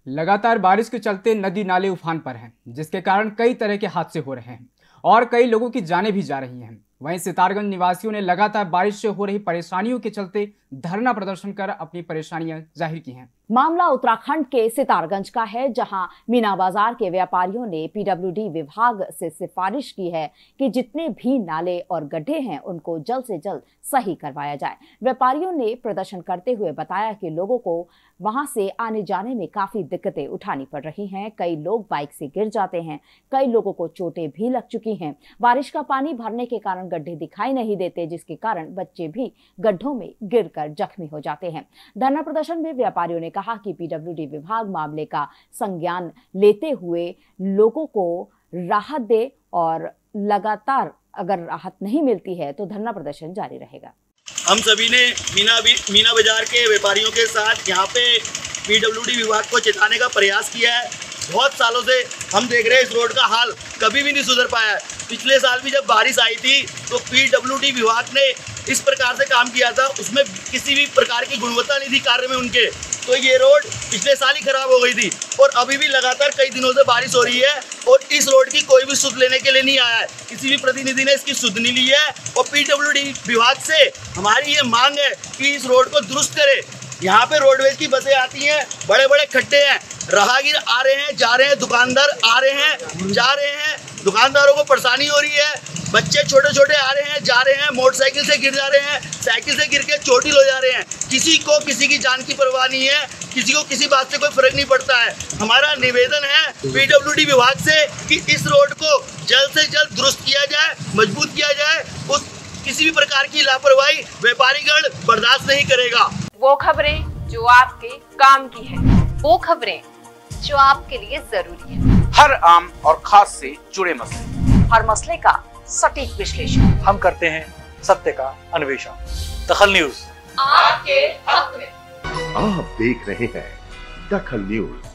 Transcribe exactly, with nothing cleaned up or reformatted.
लगातार बारिश के चलते नदी नाले उफान पर हैं, जिसके कारण कई तरह के हादसे हो रहे हैं और कई लोगों की जानें भी जा रही हैं। वहीं सितारगंज निवासियों ने लगातार बारिश से हो रही परेशानियों के चलते धरना प्रदर्शन कर अपनी परेशानियां जाहिर की हैं। मामला उत्तराखंड के सितारगंज का है, जहां मीना बाजार के व्यापारियों ने पीडब्ल्यूडी विभाग से सिफारिश की है कि जितने भी नाले और गड्ढे हैं उनको जल्द से जल्द सही करवाया जाए। व्यापारियों ने प्रदर्शन करते हुए बताया कि लोगों को वहां से आने जाने में काफी दिक्कतें उठानी पड़ रही हैं। कई लोग बाइक से गिर जाते हैं, कई लोगों को चोटें भी लग चुकी हैं। बारिश का पानी भरने के कारण गड्ढे दिखाई नहीं देते, जिसके कारण बच्चे भी गड्ढों में गिरकर जख्मी हो जाते हैं। धरना प्रदर्शन में व्यापारियों ने कहा कि पीडब्ल्यूडी विभाग मामले का संज्ञान लेते हुए लोगों को राहत दे और लगातार अगर राहत नहीं मिलती है तो धरना प्रदर्शन जारी रहेगा। हम सभी ने मीना मीना बाजार के व्यापारियों के साथ यहाँ पे पीडब्ल्यूडी विभाग को चेताने का प्रयास किया है। बहुत सालों से हम देख रहे हैं इस रोड का हाल कभी भी नहीं सुधर पाया है। पिछले साल भी जब बारिश आई थी तो पीडब्ल्यूडी विभाग ने इस प्रकार से काम किया था, उसमें किसी भी प्रकार की गुणवत्ता नहीं थी कार्य में उनके, तो ये रोड पिछले साल ही खराब हो गई थी और अभी भी लगातार कई दिनों से बारिश हो रही है और इस रोड की कोई भी सुध लेने के लिए नहीं आया है। किसी भी प्रतिनिधि ने इसकी सुध नहीं ली है और पीडब्ल्यूडी विभाग से हमारी ये मांग है कि इस रोड को दुरुस्त करे। यहाँ पे रोडवेज की बसें आती हैं, बड़े बड़े खड्डे हैं, राहगीर आ रहे हैं जा रहे हैं, दुकानदार आ रहे हैं जा रहे हैं, दुकानदारों को परेशानी हो रही है। बच्चे छोटे छोटे आ रहे हैं जा रहे हैं, मोटरसाइकिल से गिर जा रहे हैं, साइकिल से गिर के चोटिल हो जा रहे हैं। किसी को किसी की जान की परवाह नहीं है, किसी को किसी बात से कोई फर्क नहीं पड़ता है। हमारा निवेदन है पीडब्ल्यूडी विभाग से कि इस रोड को जल्द से जल्द दुरुस्त किया जाए, मजबूत किया जाए। उस किसी भी प्रकार की लापरवाही व्यापारीगण बर्दाश्त नहीं करेगा। वो खबरें जो आपके काम की है, वो खबरें जो आपके लिए जरूरी है, हर आम और खास से जुड़े मसले, हर मसले का सटीक विश्लेषण हम करते हैं, सत्य का अन्वेषण। दखल न्यूज आपके हक में। आप देख रहे हैं दखल न्यूज।